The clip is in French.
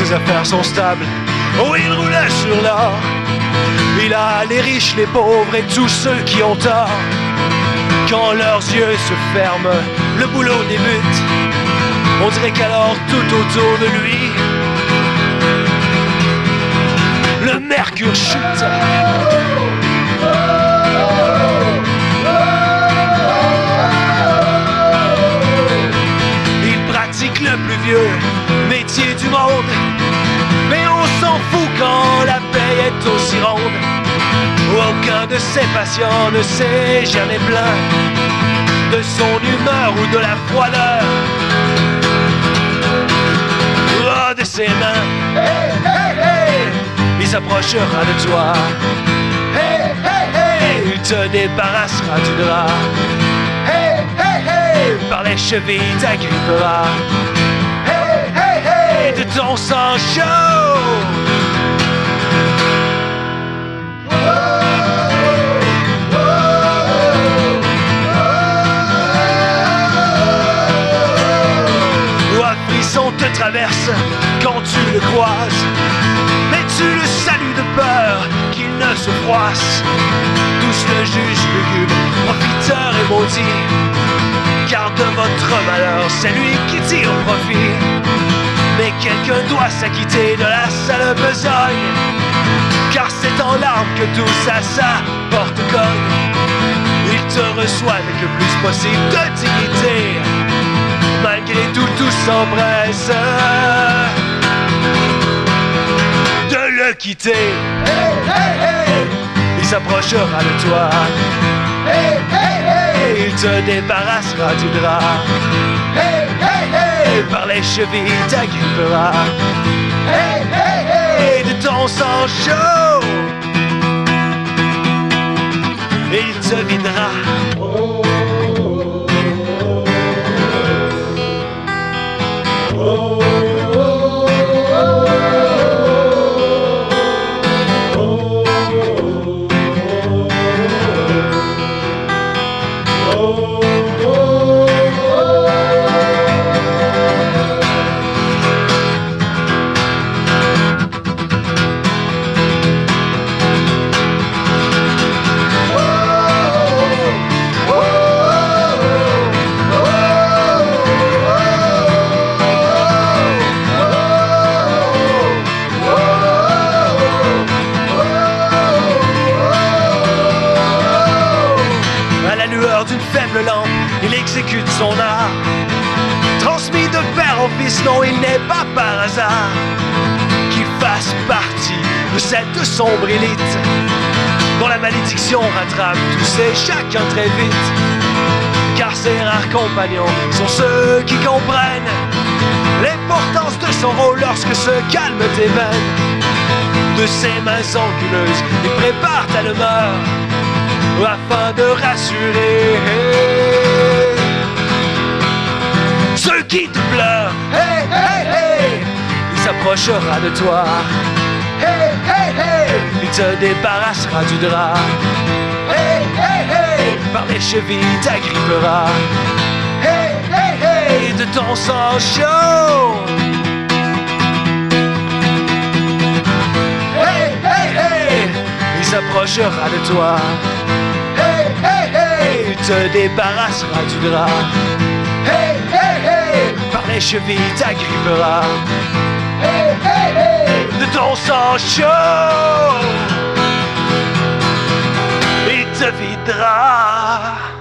ses affaires sont stables. Oh, il roule sur l'or. Il a les riches, les pauvres et tous ceux qui ont tort. Quand leurs yeux se ferment, le boulot débute. On dirait qu'alors tout autour de lui, le mercure chute. Il pratique le plus vieux métier du monde, mais on s'en fout quand la paye est aussi ronde. Aucun de ses patients ne s'est jamais plaint de son humeur ou de la froideur de ses mains. Hey, hey, hey, il s'approchera de toi. Hey, hey, hey, il te débarrassera du drap. Hey, hey, hey, par les chevilles t'agrippera. Hey, hey, hey, de ton sang chaud. Te traverse quand tu le croises, mais tu le salues de peur qu'il ne se froisse. Tous le jugent lugubre, profiteur et maudit, car de votre malheur c'est lui qui tire profit. Mais quelqu'un doit s'acquitter de la sale besogne, car c'est en larmes que tout ça porte cogne. Il te reçoit avec le plus possible de dignité, malgré tout s'empresse de le quitter. Hey, hey, hey, il s'approchera de toi. Hey, hey, hey, il te débarrassera du drap. Hey, hey, hey, par les chevilles t'agrippera. Hey, hey, hey, de ton sang chaud, et il te videra. D'une faible lampe, il exécute son art. Transmis de père en fils, non, il n'est pas par hasard qu'il fasse partie de cette sombre élite dont la malédiction rattrape tous et chacun très vite. Car ses rares compagnons sont ceux qui comprennent l'importance de son rôle lorsque se calment tes veines. De ses mains anguleuses, il prépare ta demeure afin de rassurer ceux qui te pleurent. Hey, hey, hey, il s'approchera de toi. Hey, hey, hey, il te débarrassera du drap. Hey, hey, hey, par les chevilles t'agrippera. Hey, hey, hey, de ton sang chaud. Hey, hey, hey, il s'approchera de toi. Hey, hey, hey, il te débarrassera du drap. Hey, hey, hey, par les chevilles t'agrippera. Hey, hey, hey, de ton sang chaud, il te videra.